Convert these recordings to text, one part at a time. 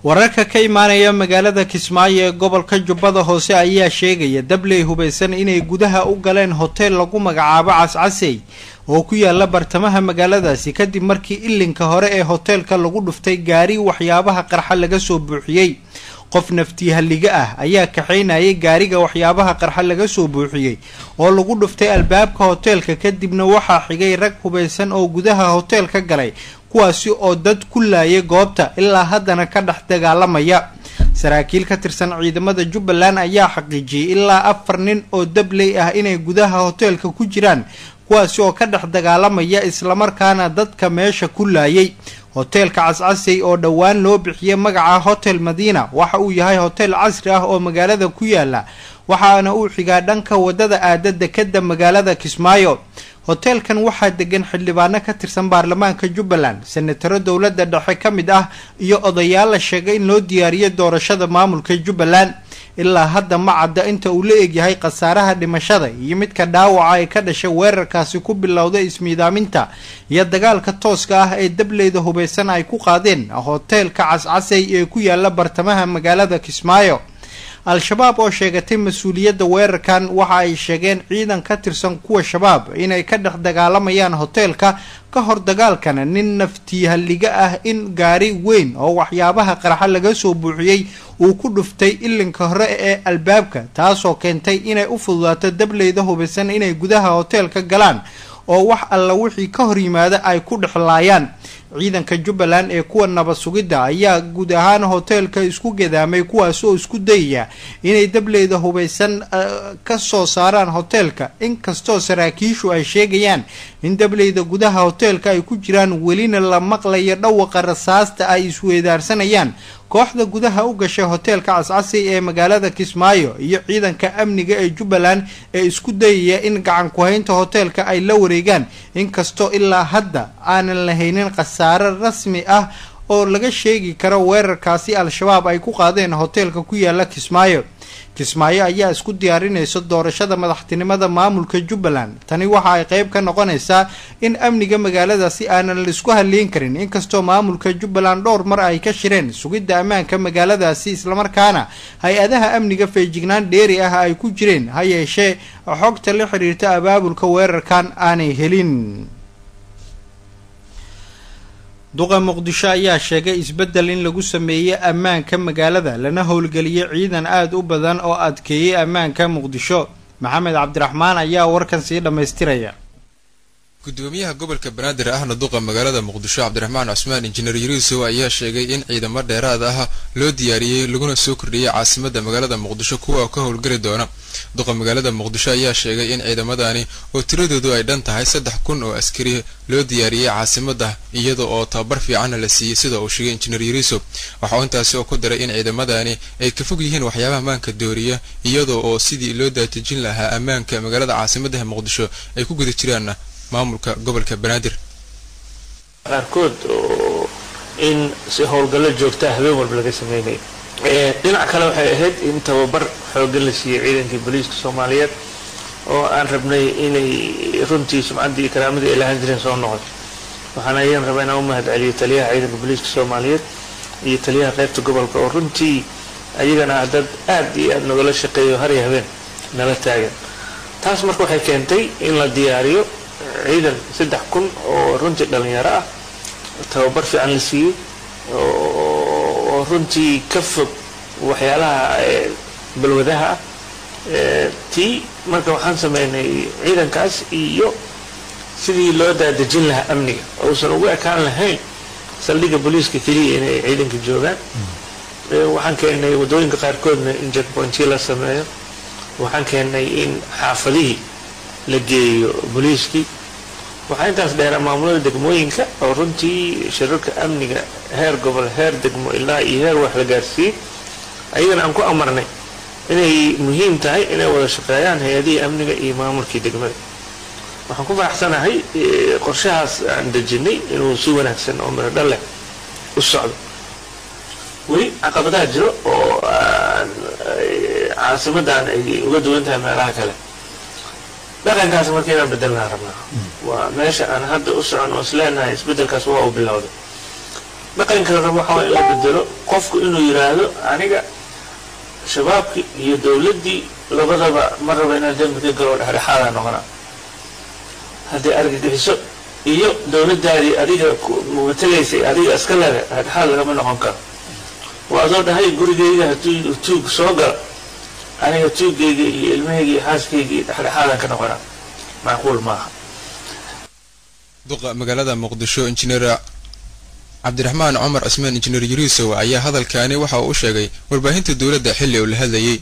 wararka ka imaanaya magaalada Kismaayo ee gobolka Jubbada Hoose ayaa sheegaya dabley hubeysan inay gudaha u galeen hotel lagu magacaabo Cascasey oo ku yaala bartamaha magaaladaasi kadib markii ilinka hore ee hotelka lagu dhuftay gaari waxyaabaha qarxa laga soo buuxiyay. qof naftiihaliga ah ayaa kaxeynayay gaariga waxyaabaha qarxa laga soo buuxiyay oo lagu dhuftay albaabka hotelka kadibna waxaa xigay rag hubeysan oo gudaha hotelka galay kuwaasi oo dad ku laayay goobta ilaa haddana ka dhex dagaalamaya. saraakiil ka tirsan ciidamada Jubbaland ayaa xaqiijiyay ilaa 4 nin oo dabley ah inay gudaha hotelka ku jiraan kuwaasi oo ka dhex dagaalamaya isla markaana dadka meesha ku laayay. hotelka Cascasey oo dhawaan loo bixiyay magaca Hotel Madina waxa uu yahay hotel casri ah oo magaalada ku yaala waxaana uu xigaa dhanka wadada aadada kadib magaalada Kismaayo. hotelkan waxaa degan xildhibaano ka tirsan baarlamaanka Jubbaland, senataro dawladda dhexe ka mid ah iyo odayaal la sheegay in loo diyaariyay doorashada maamulka Jubbaland. ilaa hadda ma cadda inta uu la egyahay qasaaraha dhimashada iyo midka dhaawaca ee ka dhashay weerarkaasi ku bilowday ismiidaaminta iyo dagaalka tooska ah ee dableyda hubeysan ay ku qaadeen hotelka Cascasey ee ku yaala bartamaha magaalada Kismaayo. al-shabaab oo sheegatay mas'uuliyadda weerarkan waxa ay sheegeen ciidan ka tirsan kuwa shabaab inay ka dhex dagaalamayaan hotelka ka hor dagaalkana nin naftiihaliga ah in gaari weyn oo waxyaabaha qarxa laga soo buuxiyay uu ku dhuftay ilinka hore ee albaabka taasoo keentay inay u fududaato dableyda hubeysan inay gudaha hotelka galaan oo wax alla wixii ka hor yimaada ay ku dhexlaayaan. ciidanka Jubbaland ee kuwa nabad sugidda ayaa guud ahaan hotelka isku gedaamay kuwaas oo isku dayaya inay dableyda hubeysan ka soo saaraan hotelka inkastoo saraakiishu ay sheegayaan in dableyda gudaha hotelka ay ku jiraan welina la maqlayo dhawaqa rasaasta ay isweedaarsanayaan. kooxda gudaha u gashay hotelka Cascasey ee magaalada Kismaayo iyo ciidanka amniga ee Jubbaland ee isku dayaya in gacan ku haynta hotelka ay la wareegaan inkastoo ilaa hadda aanan lahaynin qasaare rasmi ah oo laga sheegi karo weerarkaasi al-shabaab ay ku qaadeen hotelka ku yaala Kismaayo. Kismaayo ayaa isku diyaarinaysa doorashada madaxtinimada maamulka Jubbaland. tani waxa ay qayb ka noqonaysaa in amniga magaaladaasi aanan la isku haleyn karin inkastoo maamulka Jubbaland dhowr mar ay ka shireen sugidda ammaanka magaaladaasi isla markaana hay-adaha amniga feejignaan dheeri ah ay ku jireen ha yeeshee xogta la xiriirta abaabulka weerarkan aanay helin. duqa Muqdisho ayaa sheegay isbedel in lagu sameeyay ammaanka magaalada lana howlgeliyay ciidan aad u badan oo adkeeyay ammaanka Muqdisho. maxamed cabdiraxmaan ayaa warkan sii dhameystiraya. gudoomiyaha gobolka Banaadir ahna duqa magaalada Muqdisho Cabdiraxmaan Cusmaan Injineer Yariiso ayaa sheegay in ciidamo dheeraad ah loo diyaariyay laguna soo kordhiyay caasimadda magaalada Muqdisho kuwa ka howlgali doona. duqa magaalada Muqdisho ayaa sheegay in ciidamadani oo tiradoodu ay dhan tahay 3,000 oo askari loo diyaariyay caasimadda iyadoo oo tababar fiican la siiyay sida uu sheegay Injineer Yariiso. waxa uu intaas oo ku daray in ciidamadani ay ka fog yihiin waxyaabaha ammaanka dooriya iyadoo oo sidii loo daatijin lahaa ammaanka magaalada caasimadda Muqdisho ay ku guda jiraan maamulka gobolka Banaadir. qaarkood oo in si howlgallo joogta habeen walba laga sameeyay dhinac kale waxay ahayd in tababar xooggan la siiyay ciidankii booliiska Soomaaliyeed oo aan rabnay inay runtii sumcaddii iyo karaamadii ay lahaan jireen soo noqoto. waxaan ayaan rabaa inaan u mahadceliyo taliyaha ciidanka booliiska Soomaaliyeed iyo taliyaha qaybta gobolka oo runtii ayagana dad aad iyo aad nagala shaqeeyo har iyo habeen nala taagan. taas marka waxay keentay in la diyaariyo ciidan 3,000 oo runtii dhalinyaro ah tababar fiican la siiyay oo runtii ka fog waxyaalaha balwadaha tii marka waxaan sameynay ciidankaas iyo sidii loo daadejin lahaa amniga uusan ugu ekaan lahayn saldhigga booliiska keliya inay ciidanka joogaan. waxaan keenay wadooyinka qaarkoodna in checkpointii la sameeyo. waxaan keenay in xaafadihii la geeyo booliiskii. waxaa intaas dheer maamulada degmooyinka oo runtii shirarka amniga heer gobol heer degmo ilaa iyo heer wax la gaarsiiyay ayagana aan ku amarnay inay muhiim tahay inay wada shaqeeyaan hay'adihii amniga iyo maamulkii degmada. waxaan ku faraxsanahay qorshahaas aan dejinay inuu si wanaagsan oo miro dhal leh u socdo. weli caqabadaha jiro oo caasimadan ay uga duwan tahay meelaha kale. dhaqankaas markayna bedelnaa rabnaa waa meesha aan hadda u socon oo isleenahay isbedelkaas waa u bilowday. dhaqanka la rabo waxa in la bedelo qofku inuu yiraahdo aniga shabaabki iyo dawladii labadaba maraba inaan dambi ka galo dhexdhexaad noqona haddii argagixiso iyo dawladdaadii adiga mutaleysay adiga iska leedahay dhexdhexaad lagama noqon karo waa soo dhahay gurigeyga hadduu tuug soo galo aniga tuugeyga iyo ilmahayga iyo xaaskeyga dhexdhexaadan ka noqona macquul maaha duqa magaalada muqdisho injineer cabdiraxmaan cumar cismaan injineer yariisow ayaa hadalkaani waxa uu sheegay warbaahinta dawladda xilli uu la hadlayay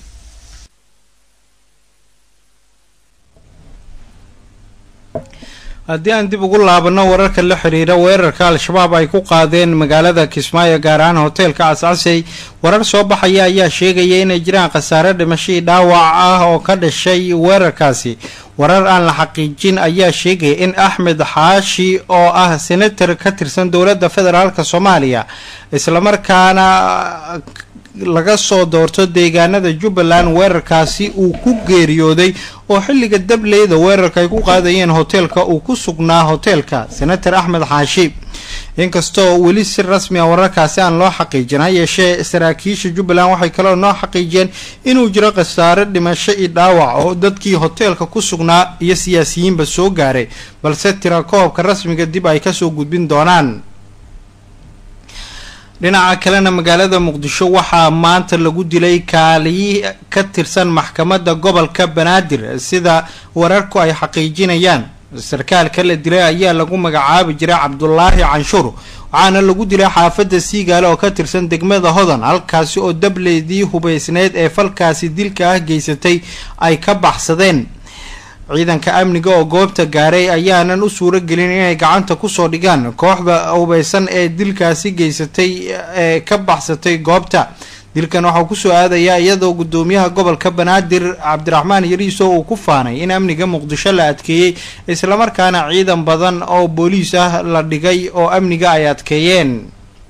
haddii aan dib ugu laabano wararka la xiriira weerarka al-shabaab ay ku qaadeen magaalada Kismaayo gaar ahaan hoteelka Cascasey warar soo baxaya ayaa sheegaya inay jiraan khasaare dhimasho dhaawac ah oo ka dhashay weerarkaasi warar aan la xaqiijin ayaa sheegay in Axmed Xaashi oo ah senator ka tirsan dawladda federaalka Soomaaliya isla markaana laga soo doorto deegaanada Jubbaland weerarkaasi uu ku geeriyooday oo xilliga dableyda weerarka ay ku qaadayeen hoteelka uu ku sugnaa hoteelka senator Axmed Xaashi inkastoo weli si rasmi ah wararkaasi aan loo xaqiijin yeeshee saraakiisha Jubbaland waxay kale noo xaqiijiyeen inuu jiro khasaare dhimasho iyo dhaawac oo dadkii hoteelka ku sugnaa iyo siyaasiyiinba soo gaaray balse tirakoobka rasmiga dib ay ka soo gudbin doonaan dhinaca kalena magaalada Muqdisho waxaa maanta lagu dilay kaaliye ka tirsan maxkamadda gobolka Banaadir sida wararku ay xaqiijinayaan sarkaalka la dilay ayaa lagu magacaabi jiray Cabdullaahi Canshuur waxaana lagu dilay xaafadda Siigaale oo ka tirsan degmada Hodan halkaasi oo dableedii hubeysneed ee falkaasi dilka ah geysatay ay ka baxsadeen ciidanka amniga oo goobta gaaray ayaanan u suuro gelin inay gacanta ku soo dhigaan kooxda hubeysan ee dilkaasi geysatay ee ka baxsatay goobta dilkan waxa ku soo aadaya iyadoo gudoomiyaha gobolka Banaadir Cabdiraxmaan Yariisow uu ku faanay in amniga Muqdisho la adkeeyay isla markaana ciidan badan oo booliis ah la dhigay oo amniga ay adkeeyeen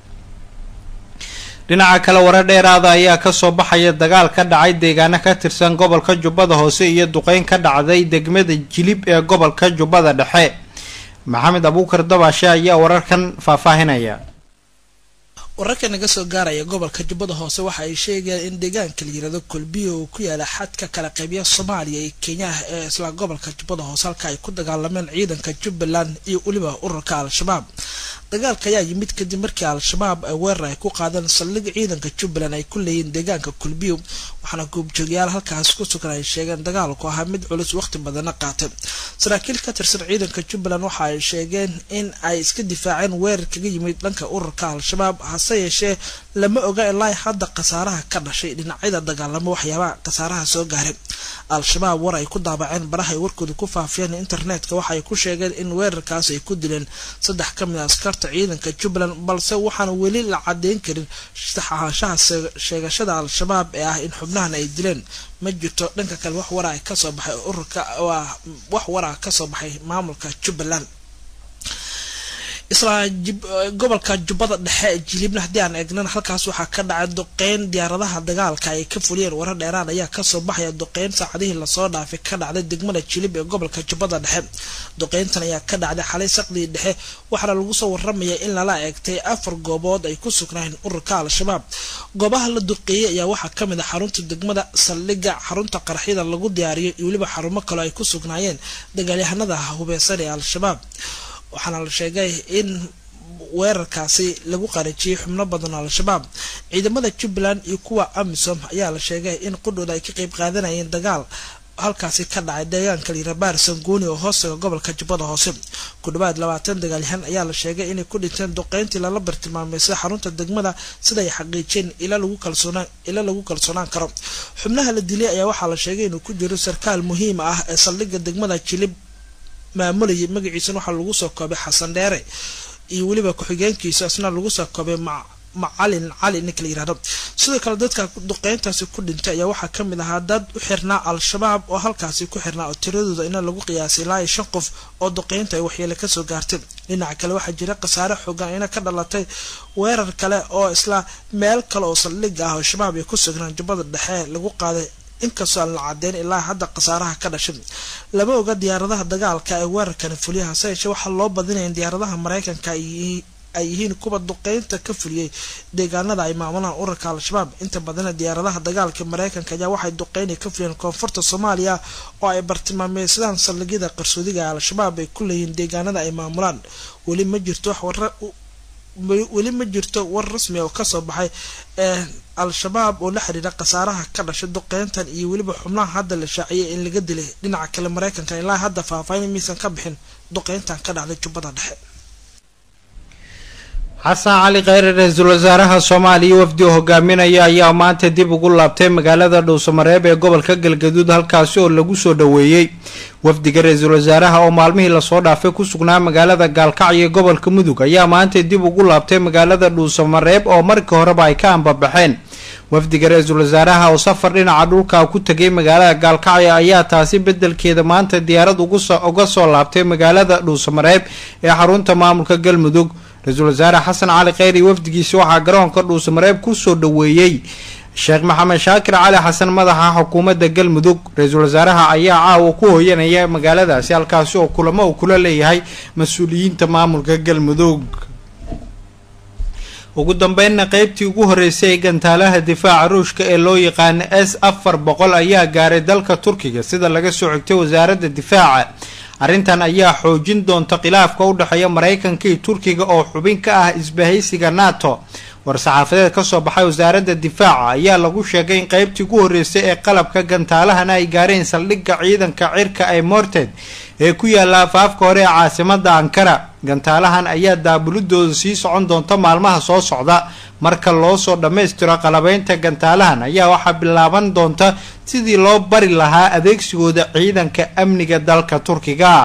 dhinaca kale warar dheeraad ayaa ka soo baxaya dagaal ka dhacay deegaano ka tirsan gobolka Jubbada Hoose iyo duqeyn ka dhacday degmada Jilib ee gobolka Jubbada Dhexe Maxamed Abuukar Dabaashe ayaa wararkan faahfaahinaya wararka naga soo gaaraya gobolka Jubbada Hoose waxa ay sheegayaan in deegaanka la yiraahdo Kulbiyo uu ku yaala xadka kala qaybiya Soomaaliya iyo Kenya ee isla gobolka Jubbada Hoose halka ay ku dagaalameen ciidanka Jubbaland iyo waliba ururka Al-Shabaab dagaalka ayaa yimid kadib markii Al-Shabaab ay weerar ay ku qaadeen saldhig ciidanka Jubbaland ay ku leeyeen deegaanka Kulbiyo waxaana goobjoogayaal halkaas ku sugan ay sheegeen dagaalku ahaa mid culus waqti badan qaatay saraakiil ka tirsan ciidanka Jubbaland waxa ay sheegeen in ay iska difaaceen weerar kaga yimid dhanka ururka Al-Shabaab sayeshe lama oga ilaa hadda qasaaraha ka dhashay dhinacyada dagaalamo waxyaabaha qasaaraha soo gaaray Al-Shabaab war ay ku daabaceen baraha warkooda ku faafiyeen internetka waxa ay ku sheegeen in weerarkaas ay ku dileen 3 ka mid ah askarta ciidanka Jubbaland balse waxaan weli la cadeyn karin saxaashaha sheegashada Al-Shabaab ee ah in xubnahan ay dileen ma jirto dhanka kale wax war ay ka soo baxay ururka wax war ka soo baxay maamulka Jubbaland isla gobolka Jubbada Dhexe Jilibna hadii aan eegnan halkaas waxa ka dhacay duqeyn diyaaradaha dagaalka ay ka fuliyeen warar dheeraad ayaa ka soo baxaya duqeyn saacadihii la soo dhaafay ka dhacday degmada Jilib ee gobolka Jubbada Dhexe duqeyntan ayaa ka dhacday xalay saqdii dhexe waxaana lagu soo warramay in la eegtay 4 goobood ay ku sugnaayeen ururka Al-Shabaab goobaha la duqeeyay ayaa waxa kamid ah xarunta degmada saldhiga xarunta qarxida lagu diyaariyay iyo waliba xarumo kale ay ku sugnaayeen dagaalyahanada hubeysan ee Al-Shabaab waxaana la sheegay in weerarkaasi lagu qarijiyay xubno badan Al-Shabaab ciidamada Jubbaland iyo kuwa AMISOM ayaa la sheegay in qudhooda ay ka qayb qaadanayeen dagaal halkaasi ka dhacay deegaanka Liirabaar Sangooni oo hoostiga gobolka Jubbada Hoose ku dhawaad 20 dagaalyahan ayaa la sheegay inay ku dhinteen duqeyntii la bartilmaameysay xarunta degmada sida ay xaqiijeen ila lagu kalsoonaan karo xubnaha la dilay ayaa waxa la sheegay inuu ku jiro sarkaal muhiim ah ee saldhigga degmada Jilib maamulaya magaciisa waxa lagu soo koobay Xasan Dheere iyo waliba ku-xigeenkiisa asna lagu soo koobay Macalin Cali ninkii yiraahdo sidoo kale dadka duqeyntaasi ku dhintay ayaa waxa kamid ah dad u xirnaa Al-Shabaab oo halkaasi ku xirnaa oo tiradooda in lagu qiyaasay ilaa 5 qof oo duqeynta ay waxyeello ka soo gaartay dhinaca kale waxa jira qasaare xooggan in ka dhalatay weerar kale oo isla meel kale oo saldhig ah oo Shabaab ay ku sugnaan Jubbada Dhexe lagu qaaday inkastoo aan la cadeyn ilaa hadda qasaaraha ka dhashay lama oga diyaaradaha dagaalka ee weerarkan fuliyaha sayeshe waxa loo badinayay diyaaradaha Mareykanka ay yihiin kuwa duqeynta ka fuliyey deegaanada ay maamulaan ururka al-shabaab. inta badan diyaaradaha dagaalka Mareykanka ayaa waxay duqeyn ka fuliyeen koonfurta Soomaaliya oo ay bartilmaameedsadaan saldhigyada qarsoodiga al-shabaab ay ku leeyihiin deegaanada ay maamulaan. weli ma jirto war rasmi oo ka soo baxay al-shabaab oo la xiriira qasaaraha ka dhashay duqeyntan iyo weliba xubnaha hadda la shaaciyay in laga dilay. dhinaca kale Mareykanka ilaa hadda faahfaahin miisan ka bixin duqeyntan ka dhacday Jubbada Dhexe. xasan cali kheyre ra-iisul wasaaraha Soomaaliya wafdi hogaaminaya ayaa maanta dib ugu laabtay magaalada Dhuusamareeb ee gobolka Galgaduud halkaasi oo lagu soo dhaweeyay. wafdiga ra-iisul wasaaraha oo maalmihii lasoo dhaafay ku sugnaa magaalada Gaalkacyo ee gobolka Mudug ayaa maanta dib ugu laabtay magaalada Dhuusamareeb oo markii horeba ay ka ambabaxeen. wafdiga ra-iisul wasaaraha oo safar dhinaca dhulka ku tagay magaalada Gaalkacyo ayaa taasi bedelkeeda maanta diyaarad uga soo laabtay magaalada Dhuusamareeb ee xarunta maamulka Galmudug. ra-iisul wasaare xasan cali kheyre wafdigiisa waxaa garoonka Dhuusamareeb ku soo dhaweeyay sheekh maxamed shaakir cali xasan madaxa xukuumadda Galmudug. ra-iisul wasaaraha ayaa caawa ku hooyanaya magaaladaasi halkaasi oo kulamo uu kula leeyahay mas-uuliyiinta maamulka Galmudug. ugu dambeynna qaybtii ugu horeysay ee gantaalaha difaaca Ruushka ee loo yaqaan S-400 ayaa gaaray dalka Turkiga sida laga soo xigtay wasaaradda difaaca. arrintan ayaa xoojin doonta khilaafka u dhaxeeya Mareykanka iyo Turkiga oo xubin ka ah isbahaysiga NATO. war-saxaafadeed ka soo baxay wasaaradda difaaca ayaa lagu sheegay in qaybtii ugu horeysay ee qalabka gantaalahana ay gaareen saldhigga ciidanka cirka ee Morted ee ku yaala afaafka hore ee caasimadda Ankara. gantaalahan ayaa daabulidooda sii socon doonta maalmaha soo socda. marka loo soo dhammaystiro qalabeynta gantaalahan ayaa waxaa bilaaban doonta sidii loo bari lahaa adeegsigooda ciidanka amniga dalka Turkiga.